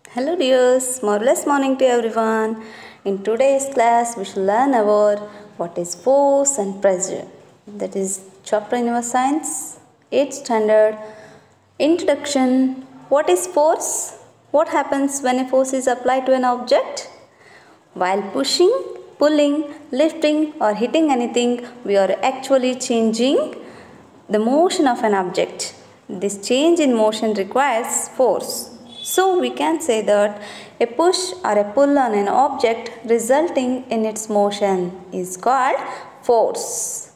Hello dears, marvelous morning to everyone. In today's class we shall learn about what is force and pressure. That is chapter in our science, 8th standard. Introduction. What is force? What happens when a force is applied to an object? While pushing, pulling, lifting or hitting anything, we are actually changing the motion of an object. This change in motion requires force. So we can say that a push or a pull on an object resulting in its motion is called force.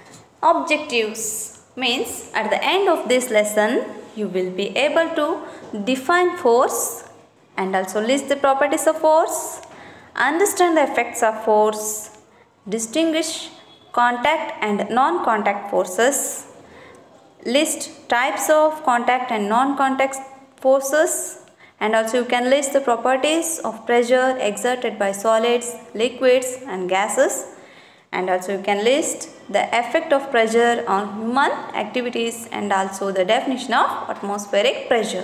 Objectives means at the end of this lesson you will be able to define force and also list the properties of force, understand the effects of force, distinguish contact and non-contact forces, list types of contact and non-contact forces, and also you can list the properties of pressure exerted by solids, liquids and gases, and also you can list the effect of pressure on human activities and also the definition of atmospheric pressure.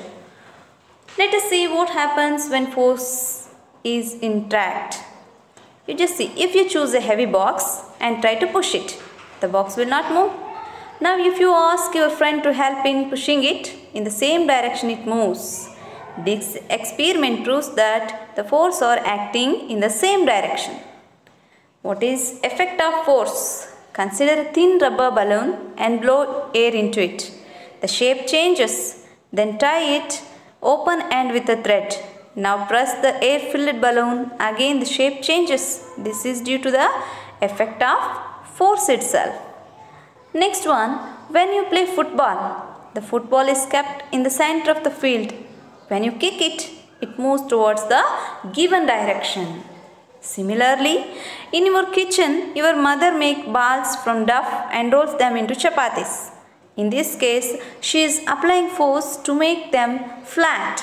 Let us see what happens when force is interact. You just see, if you choose a heavy box and try to push it, the box will not move. Now if you ask your friend to help in pushing it, in the same direction it moves. This experiment proves that the forces are acting in the same direction. What is effect of force? Consider a thin rubber balloon and blow air into it. The shape changes. Then tie it open end with a thread. Now press the air-filled balloon. Again the shape changes. This is due to the effect of force itself. Next one, when you play football, the football is kept in the center of the field. When you kick it, it moves towards the given direction. Similarly, in your kitchen, your mother makes balls from dough and rolls them into chapatis. In this case, she is applying force to make them flat.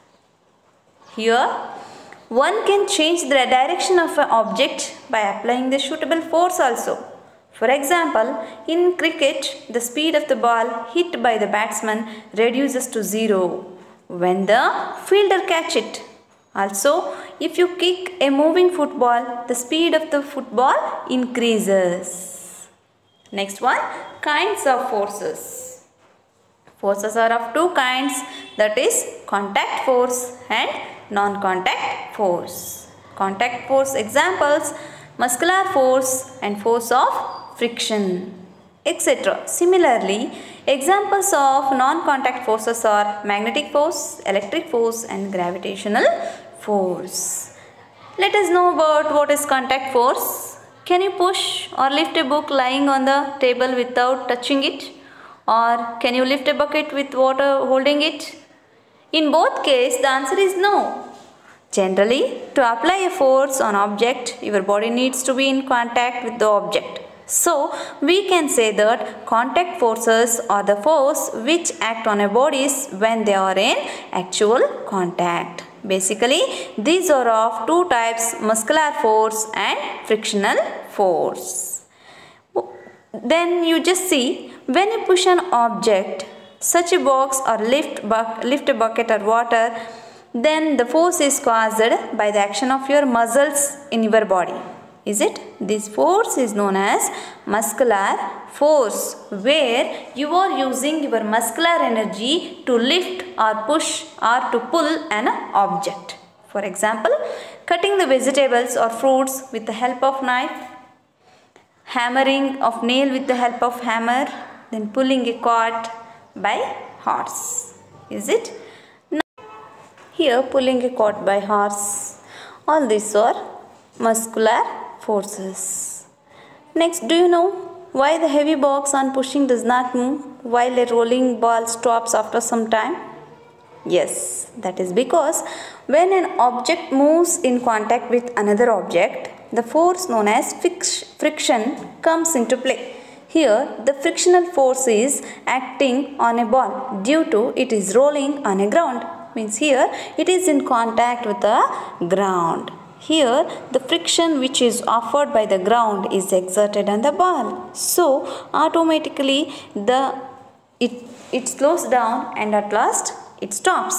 Here, one can change the direction of an object by applying the suitable force also. For example, in cricket, the speed of the ball hit by the batsman reduces to 0 when the fielder catches it. Also, if you kick a moving football, the speed of the football increases. Next one, kinds of forces. Forces are of two kinds, that is contact force and non-contact force. Contact force examples, muscular force and force of friction, etc. Similarly, examples of non-contact forces are magnetic force, electric force and gravitational force. Let us know about what is contact force. Can you push or lift a book lying on the table without touching it? Or can you lift a bucket with water holding it? In both cases, the answer is no. Generally, to apply a force on object, your body needs to be in contact with the object. So, we can say that contact forces are the force which act on a bodies when they are in actual contact. Basically, these are of two types, muscular force and frictional force. Then you just see, when you push an object, such a box or lift a bucket or water, then the force is caused by the action of your muscles in your body. Is it? This force is known as muscular force, where you are using your muscular energy to lift or push or to pull an object. For example, cutting the vegetables or fruits with the help of knife, hammering of nail with the help of hammer, then pulling a cart by horse. Is it? Now, here pulling a cart by horse. All these are muscular forces. Next, do you know why the heavy box on pushing does not move while a rolling ball stops after some time? Yes, that is because when an object moves in contact with another object, the force known as friction comes into play. Here, the frictional force is acting on a ball due to it is rolling on a ground. Means here, it is in contact with the ground. Here, the friction which is offered by the ground is exerted on the ball. So, automatically it slows down and at last it stops.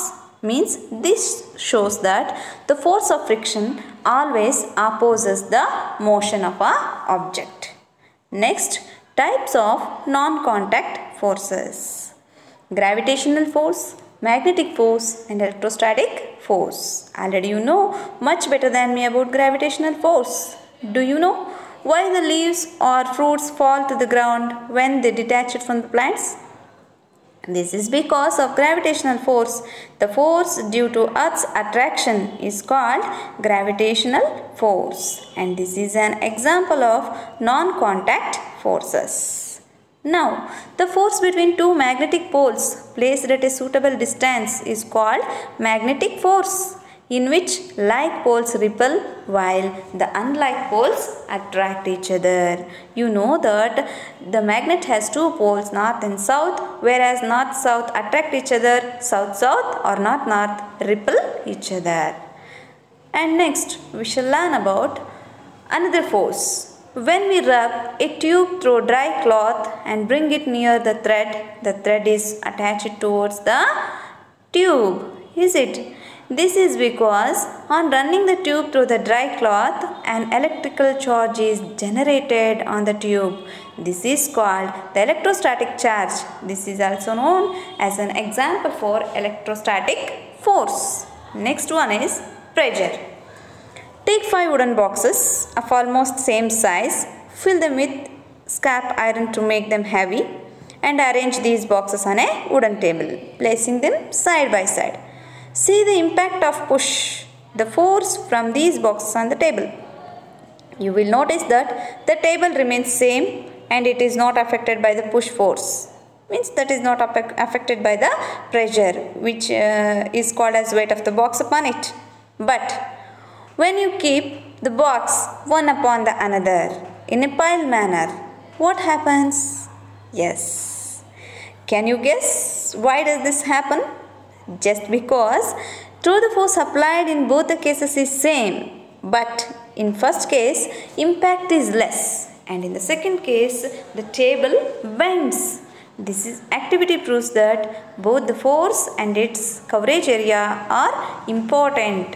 Means this shows that the force of friction always opposes the motion of a object. Next, types of non-contact forces. Gravitational force, magnetic force and electrostatic force. Already you know much better than me about gravitational force. Do you know why the leaves or fruits fall to the ground when they detach it from the plants? This is because of gravitational force. The force due to Earth's attraction is called gravitational force, and this is an example of non-contact forces. Now, the force between two magnetic poles placed at a suitable distance is called magnetic force, in which like poles repel while the unlike poles attract each other. You know that the magnet has two poles, north and south, whereas north-south attract each other, south-south or north-north repel each other. And next we shall learn about another force. When we rub a tube through dry cloth and bring it near the thread is attached towards the tube. Is it? This is because on running the tube through the dry cloth, an electrical charge is generated on the tube. This is called the electrostatic charge. This is also known as an example for electrostatic force. Next one is pressure. Take 5 wooden boxes of almost same size, fill them with scrap iron to make them heavy, and arrange these boxes on a wooden table, placing them side by side. See the impact of push, the force from these boxes on the table. You will notice that the table remains same and it is not affected by the push force. Means that is not affected by the pressure, which is called as weight of the box upon it. But when you keep the box one upon the another in a pile manner, what happens? Yes. Can you guess why does this happen? Just because though the force applied in both the cases is same, but in first case impact is less, and in the second case the table bends. This activity proves that both the force and its coverage area are important.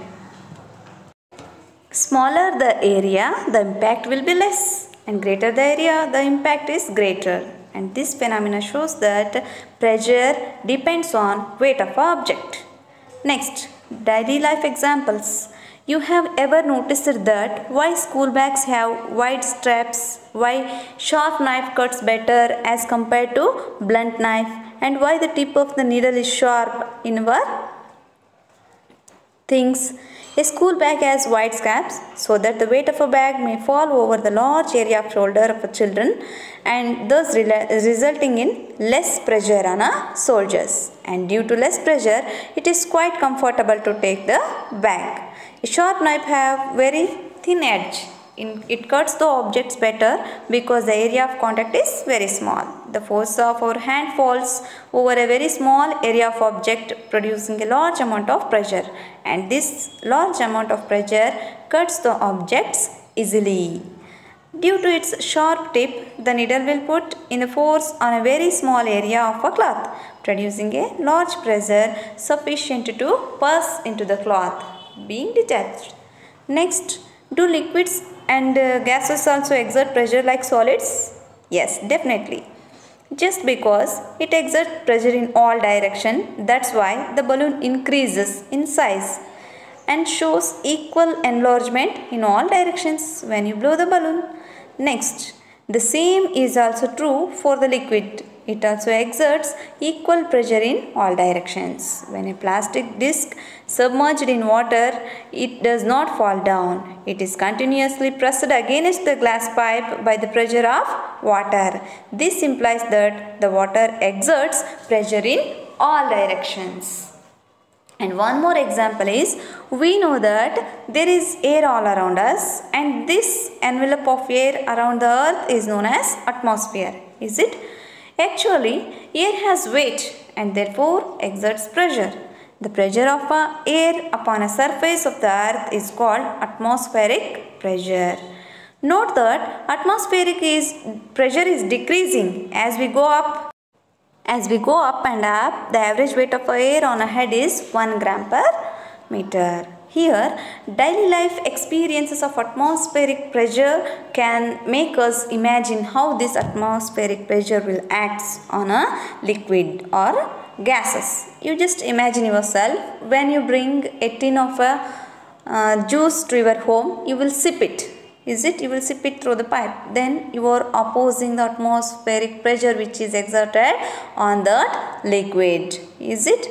Smaller the area, the impact will be less, and greater the area, the impact is greater. And this phenomena shows that pressure depends on weight of an object. Next, daily life examples. You have ever noticed that why school bags have wide straps, why sharp knife cuts better as compared to blunt knife, and why the tip of the needle is sharp in our things. A school bag has wide straps so that the weight of a bag may fall over the large area of shoulder of a children, and thus resulting in less pressure on a soldiers. And due to less pressure, it is quite comfortable to take the bag. A sharp knife have very thin edge. It cuts the objects better because the area of contact is very small. The force of our hand falls over a very small area of object, producing a large amount of pressure, and this large amount of pressure cuts the objects easily. Due to its sharp tip, the needle will put in a force on a very small area of a cloth, producing a large pressure sufficient to pass into the cloth, being detached. Next, do liquids and gases also exert pressure like solids? Yes, definitely. Just because it exerts pressure in all directions, that's why the balloon increases in size and shows equal enlargement in all directions when you blow the balloon. Next, the same is also true for the liquid. It also exerts equal pressure in all directions. When a plastic disc submerged in water, it does not fall down. It is continuously pressed against the glass pipe by the pressure of water. This implies that the water exerts pressure in all directions. And one more example is, we know that there is air all around us, and this envelope of air around the earth is known as atmosphere. Is it? Actually, air has weight and therefore exerts pressure. The pressure of air upon a surface of the earth is called atmospheric pressure. Note that atmospheric pressure is decreasing as we go up As we go up and up, the average weight of air on a head is 1 gram per meter. Here, daily life experiences of atmospheric pressure can make us imagine how this atmospheric pressure will act on a liquid or gases. You just imagine yourself when you bring a tin of a juice to your home, you will sip it. Is it? You will sip it through the pipe. Then you are opposing the atmospheric pressure which is exerted on that liquid. Is it?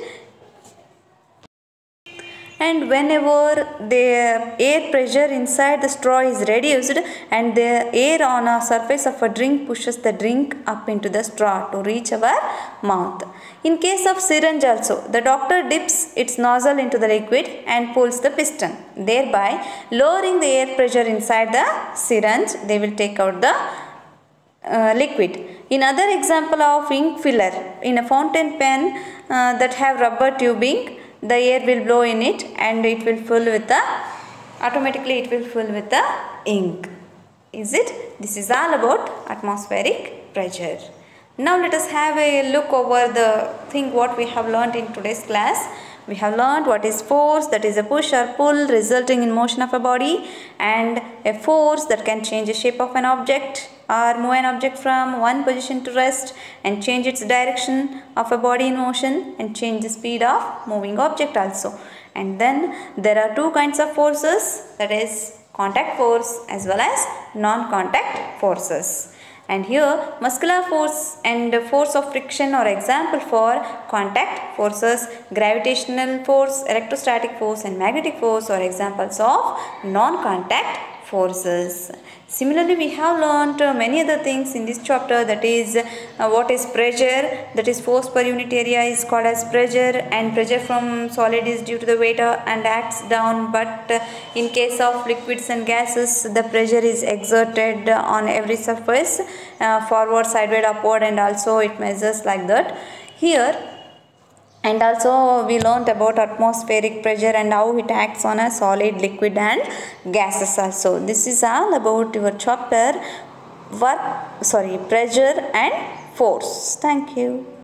And whenever the air pressure inside the straw is reduced and the air on a surface of a drink pushes the drink up into the straw to reach our mouth. In case of syringe also, the doctor dips its nozzle into the liquid and pulls the piston, thereby lowering the air pressure inside the syringe. They will take out the liquid. In other example of ink filler, in a fountain pen that have rubber tubing, the air will blow in it and it will fill with the, automatically it will fill with the ink. Is it? This is all about atmospheric pressure. Now let us have a look over the thing what we have learnt in today's class. We have learnt what is force, that is a push or pull resulting in motion of a body, and a force that can change the shape of an object or move an object from one position to rest and change its direction of a body in motion and change the speed of moving object also. And then there are two kinds of forces, that is contact force as well as non-contact forces. And here muscular force and force of friction are example for contact forces. Gravitational force, electrostatic force and magnetic force are examples of non-contact forces. Similarly, we have learnt many other things in this chapter, that is what is pressure, that is force per unit area is called as pressure, and pressure from solid is due to the weight and acts down, but in case of liquids and gases the pressure is exerted on every surface, forward, sideward, upward, and also it measures like that. Here, and also we learnt about atmospheric pressure and how it acts on a solid, liquid and gases also. This is all about your chapter pressure and force. Thank you.